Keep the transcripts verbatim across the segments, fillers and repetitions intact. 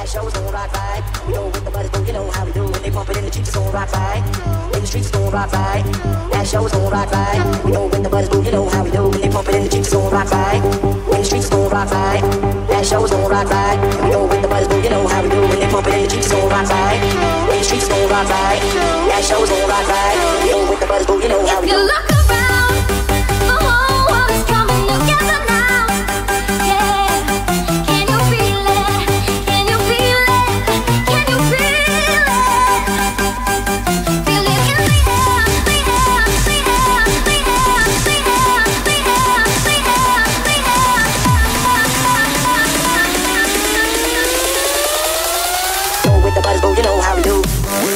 show's gon' rock right. You know when the buddies go, you know how we do. When they pump it in the streets, it's gon' rock right. In the streets, it's gon' rock right. That show's gon' rock right. You know when the buddies go, you know how we do. When they pump it in the streets, it's gon' rock right. In the streets, it's gon' rock right. That show's gon' rock right. You know when the buddies go, you know how we do. When they pump it in the streets, it's gon' rock right. In the streets, it's gon' rock right. That show's gon' rock right. You know when the buddies go, you know how we do. You look around, the whole world is coming together now. Yeah, can you feel it? Can you feel it? Can you feel it? Feel it in the air, the air, the air, the air, the air, the air, the air, the air. Go with the buddies go, you know how we do.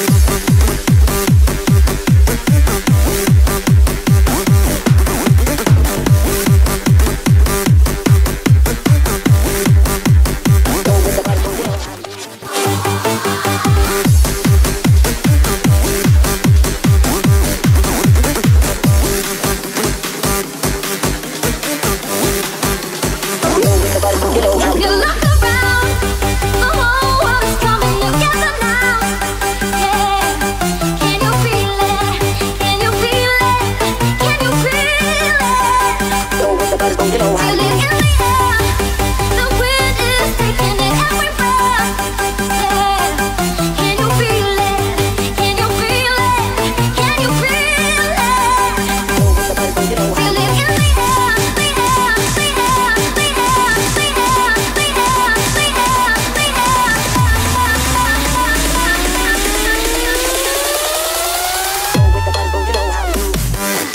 You look around, the whole world is coming together now. Yeah, can you feel it? Can you feel it? Can you feel it? Go with the buddies go, you know how we Feel do. it in the air, the wind is taking it everywhere. Yeah, can you feel it? Can you feel it? Can you feel it? Go with the buddies go, you know how Feel we it do. in the air, the air, the air, the air, the air, the air, the air, the air. Go with the buddies go, you know how we do.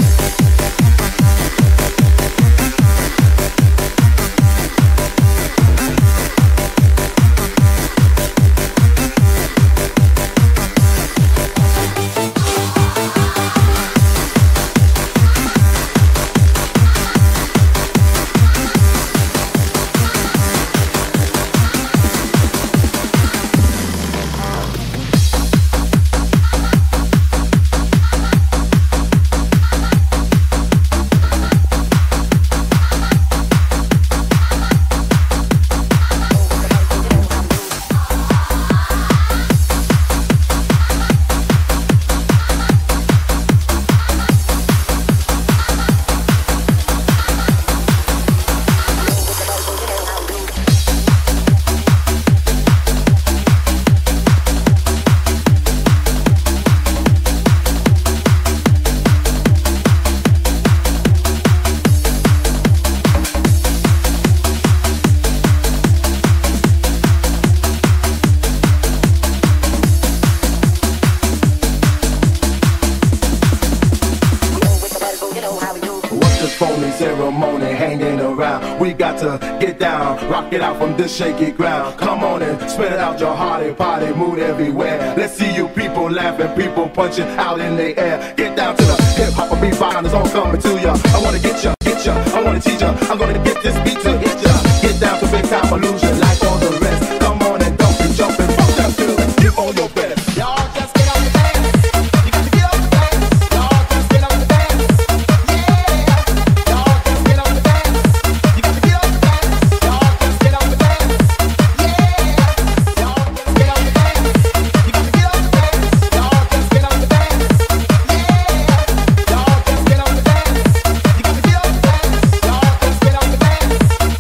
What's this phony ceremony hanging around? We got to get down, rock it out from this shaky ground. Come on and spit it out your hearty party mood everywhere. Let's see you people laughing, people punching out in the air. Get down to the hip hop and beat vibe, it's all coming to ya. I wanna get ya, get ya, I wanna teach ya. I'm gonna get this beat to hit ya. Get down to big time illusion like all the rest. Come on and don't be jumping, fuck that too. Give all your best. Y'all just get on the dance. You got to get on the dance. Y'all just get on the dance. Y'all just get on the dance. You got to get on the dance. Y'all just get on the dance. Yeah. Y'all just get on the dance. You got to get on the dance. Y'all just get on the dance. Yeah. Y'all just get on the dance. You got to get on the dance. Y'all just get on the dance.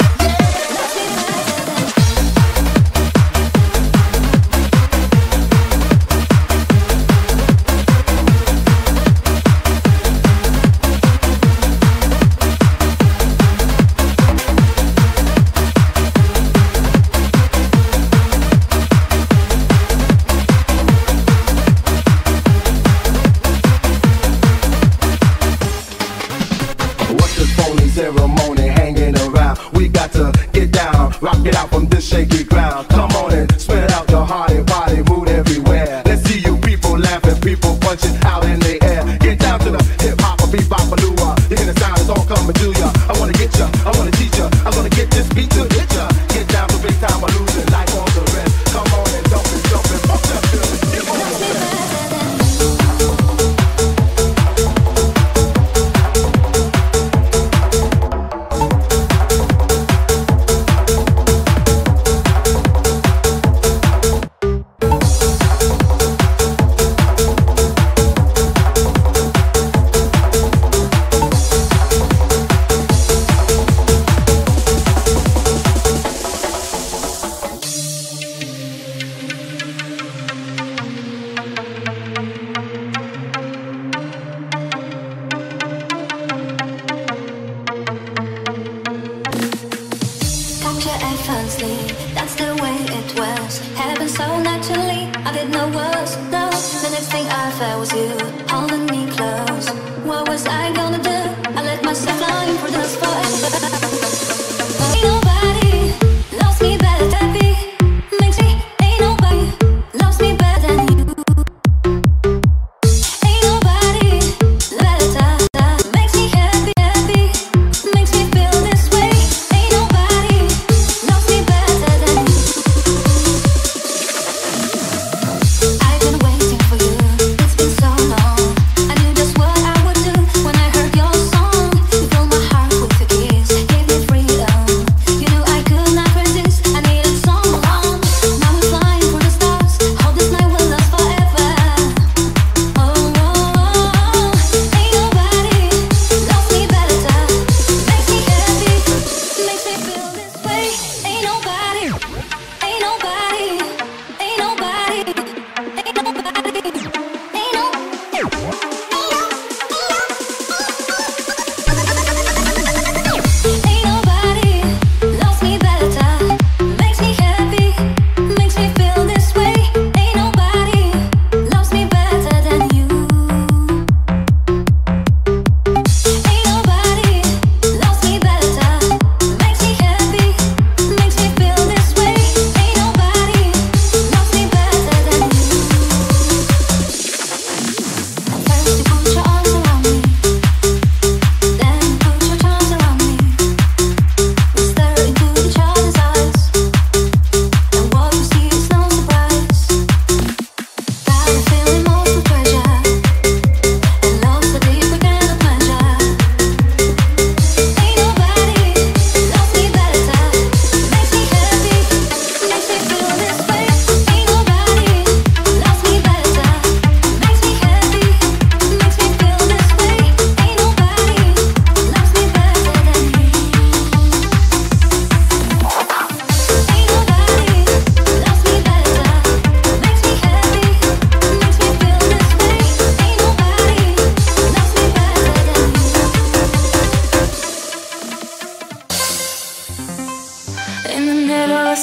What's this phony ceremony hanging around? We got to get down, rock it out from this shaky ground. Come on and spin it out your hearty body mood everywhere. Let's see you people laughing, people punching out in the air. Get down to the hip hop or beat bop lua. You hear the sound, it's all coming to ya. I wanna get ya, I wanna teach ya. I'm gonna get this beat to hit ya. Get down to big time illusion like all the rest. Come on and dump it, jump it, fuck that good. Give all your best.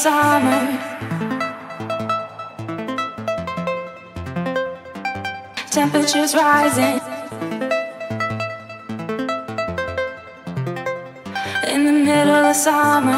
summer. Temperatures rising. In the middle of summer.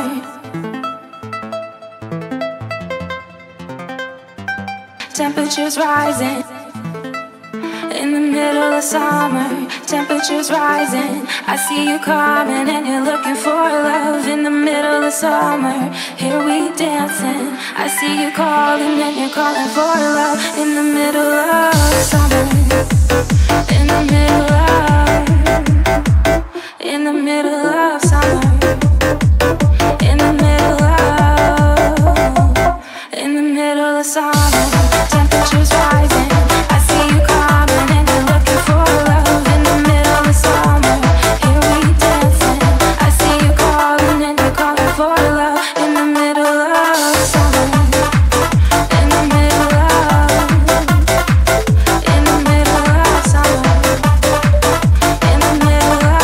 Temperatures rising. In the middle of summer. Temperatures rising. I see you coming and you're looking for love. In the middle of summer. Here we dancing. I see you calling and you're calling for love. In the middle of summer. In the middle of. In the middle of summer. In the middle of. In the middle of summer. Temperatures rising. I see you coming and you're looking for love. In the middle of summer. Here we dancing. I see you calling and you're calling for love. In the middle of summer. In the middle of. In the middle of summer. In the middle of.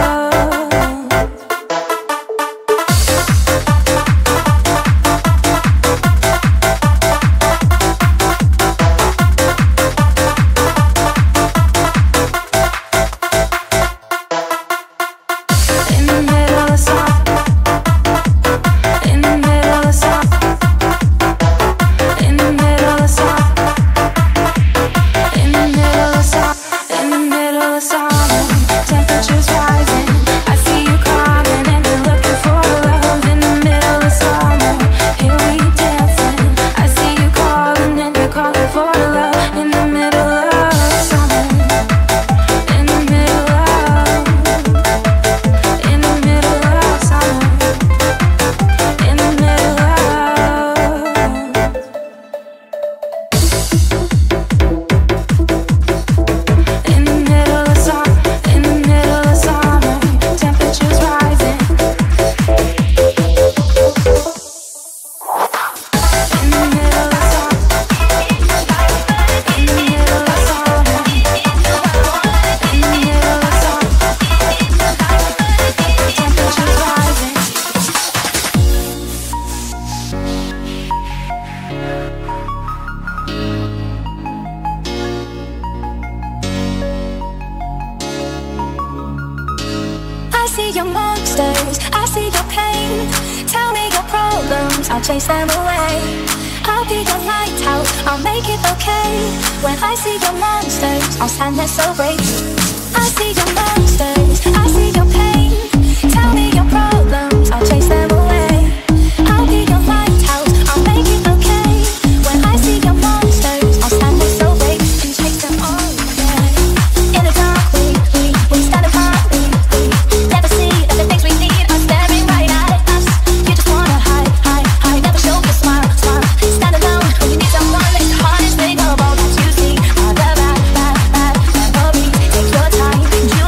In the middle of summer. In the middle of summer. In the middle of summer. In the middle of summer. In the middle of summer. Temperatures rising. I see you coming and you're looking for love. In the middle of summer. Here we dancing. I see you calling and you're calling for love. In the middle of summer. In the middle of. In the middle of summer. In the middle of. In the middle of summer. In the middle of summer. Temperatures rising. In the middle of summer. In the middle of summer. In the middle of summer. Temperatures rising. I see your monsters, I see your pain. Tell me your problems, I'll chase them away. I'll be your lighthouse, I'll make it okay. When I see your monsters, I'll stand there so brave. I see your monsters, I see your pain. Tell me your problems, I'll chase them away. I'll be your lighthouse, I'll make it okay. When I see your monsters, I'll stand there so brave and chase them all away. In the dark, we, we, we stand apart, we, we never see that the things we need are staring right at us. You just wanna hide, hide, hide, never show your smile, smile. Stand alone when you need someone, it's the hardest thing of all that you see. All the bad, bad, bad memories. Take your time,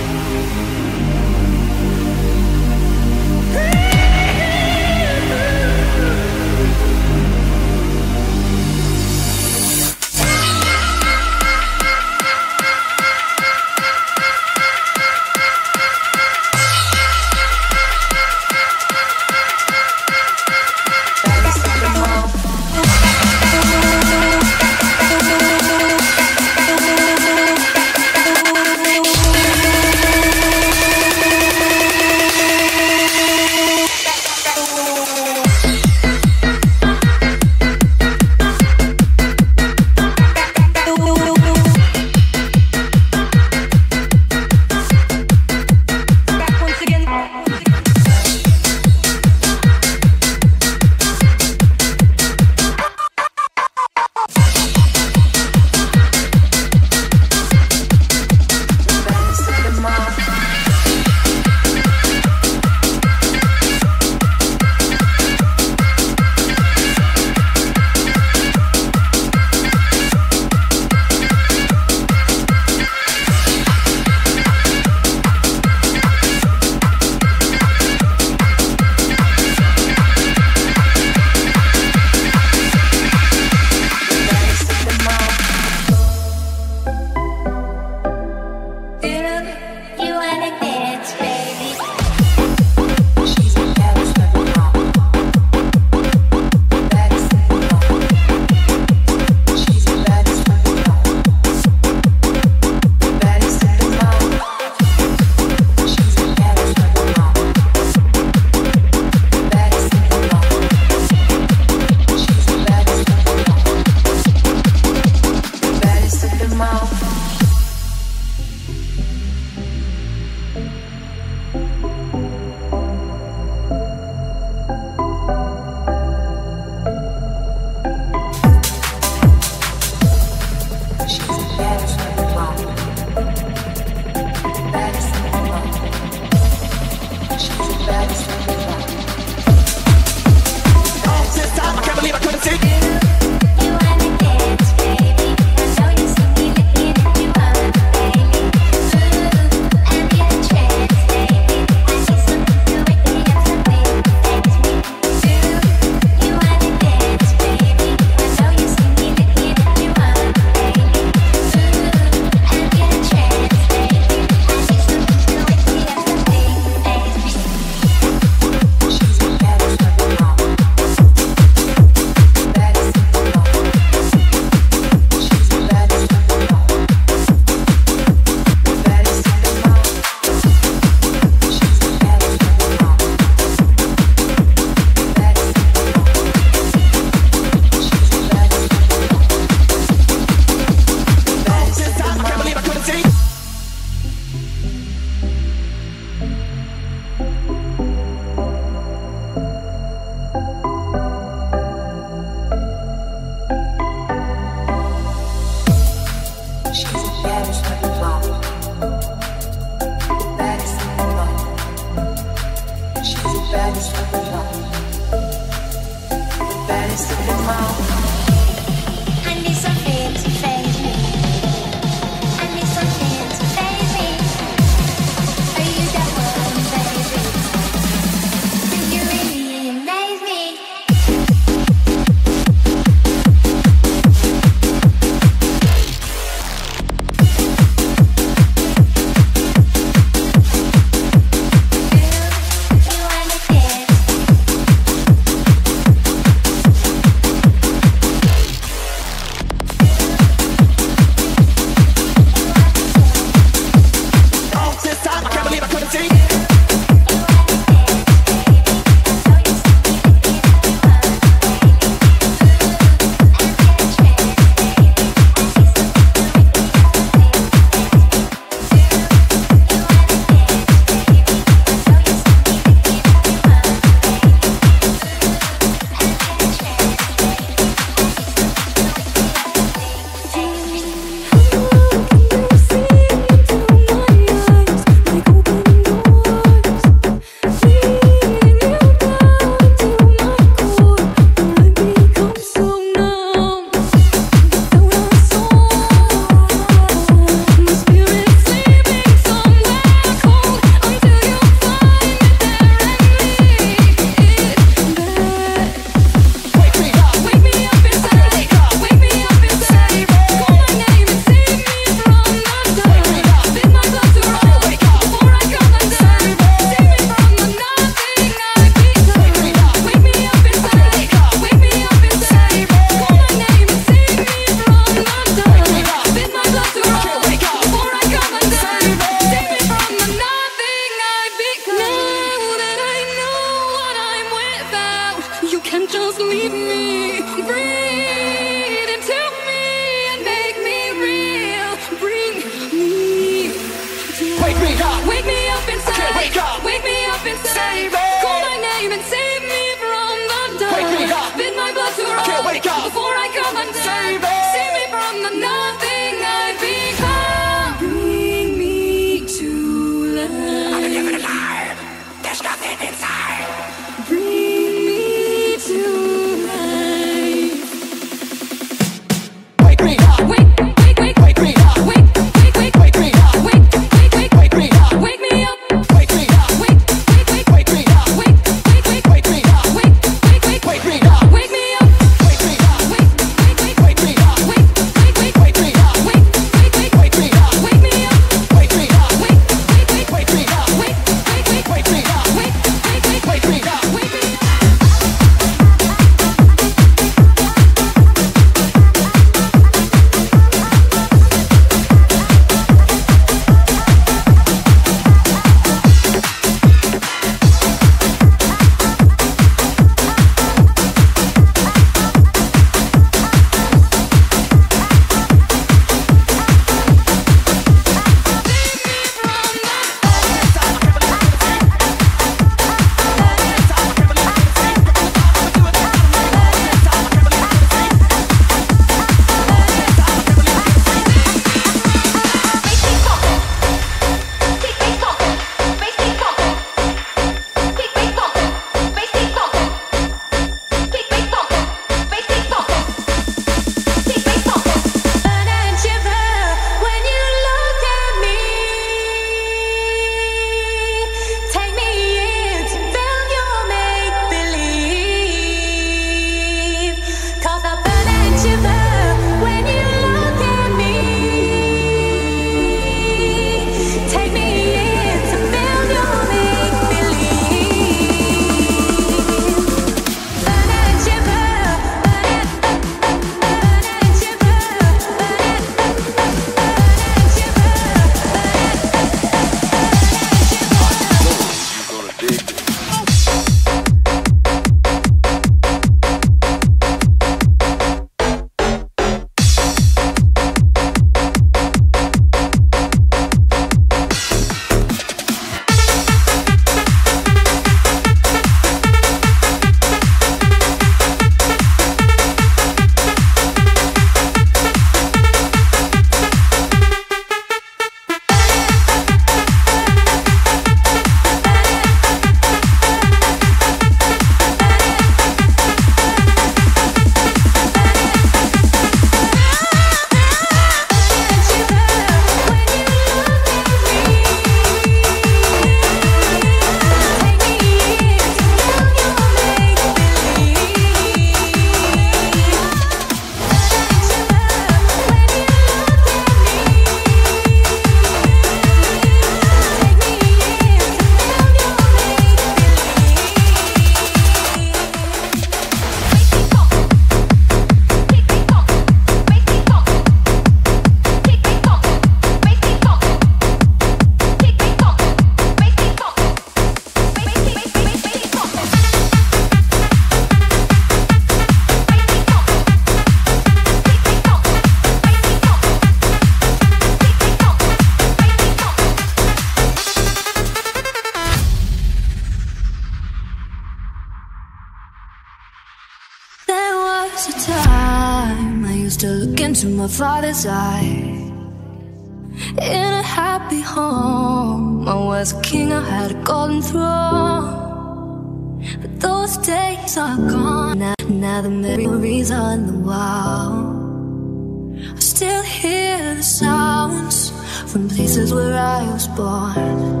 was a time I used to look into my father's eyes. In a happy home, I was a king, I had a golden throne. But those days are gone now, now the memories are on the wall. I still hear the sounds from places where I was born.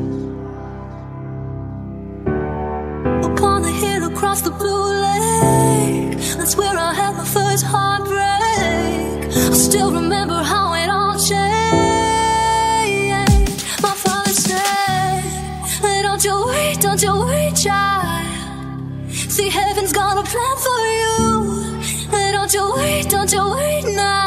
Upon the hill across the blue lake, that's where I had my first heartbreak. I still remember how it all changed. My father said, don't you worry, don't you worry, child. See, heaven's got a plan for you. Don't you worry, don't you worry now.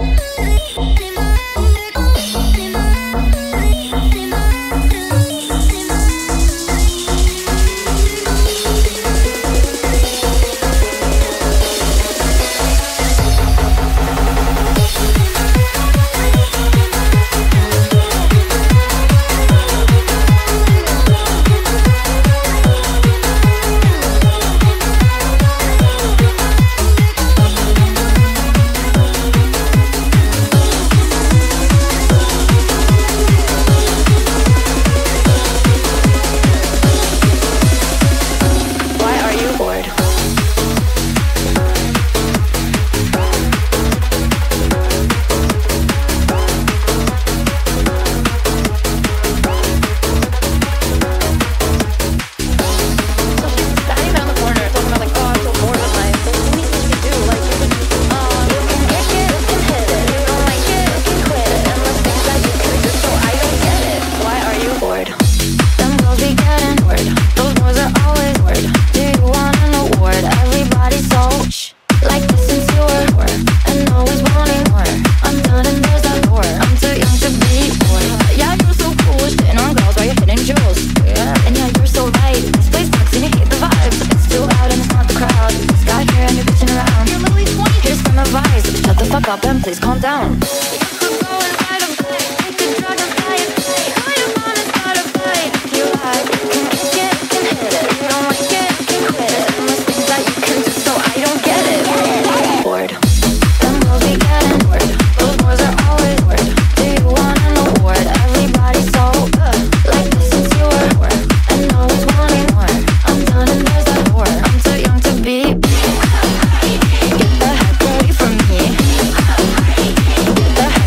Get the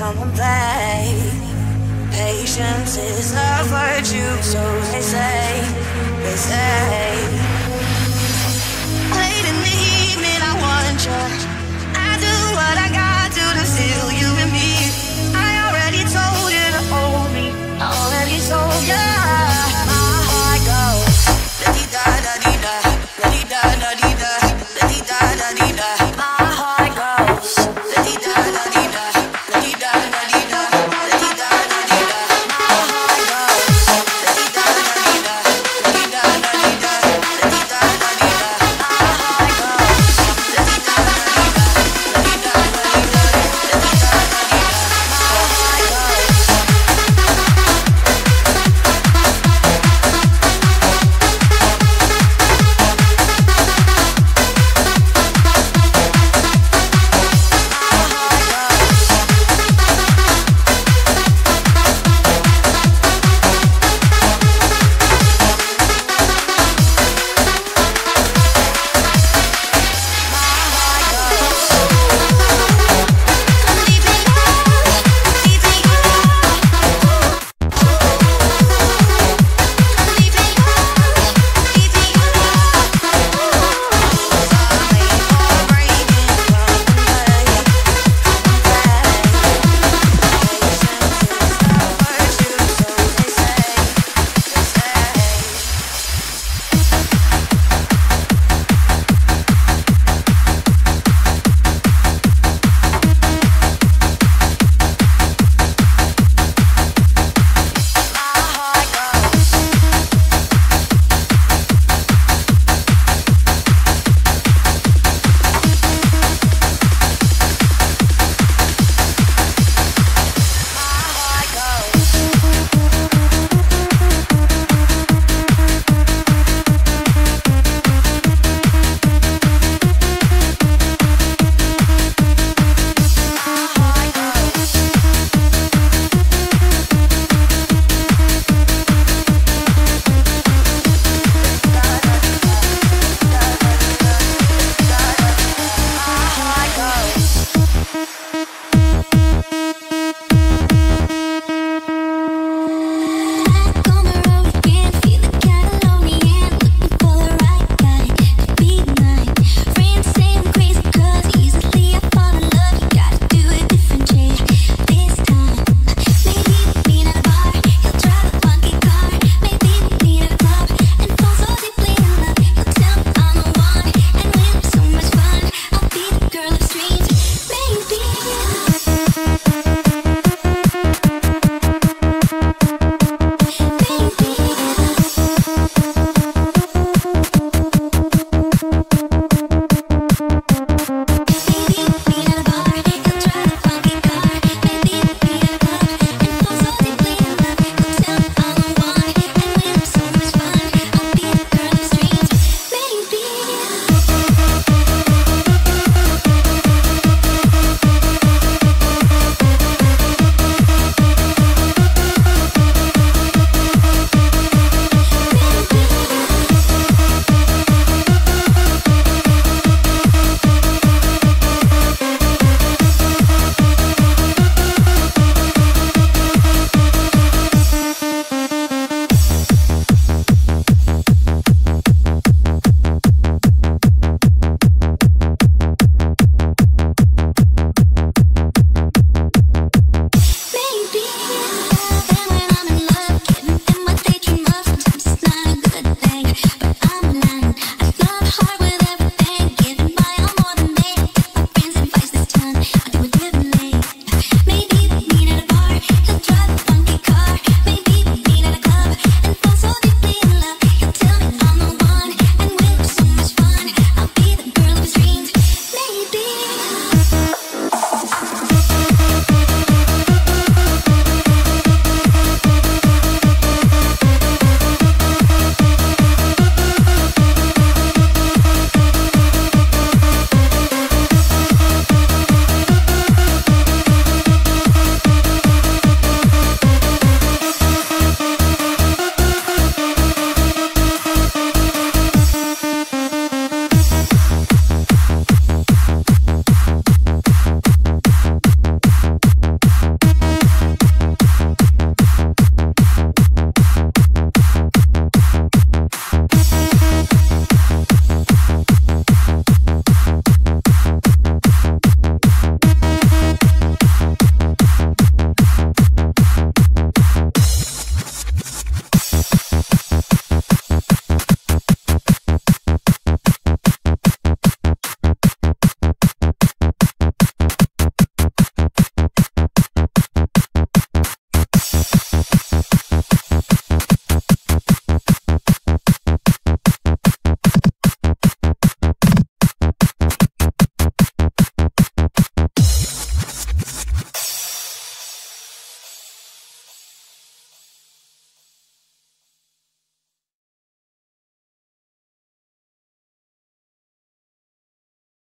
come and play. Patience is a virtue, so they say, they say.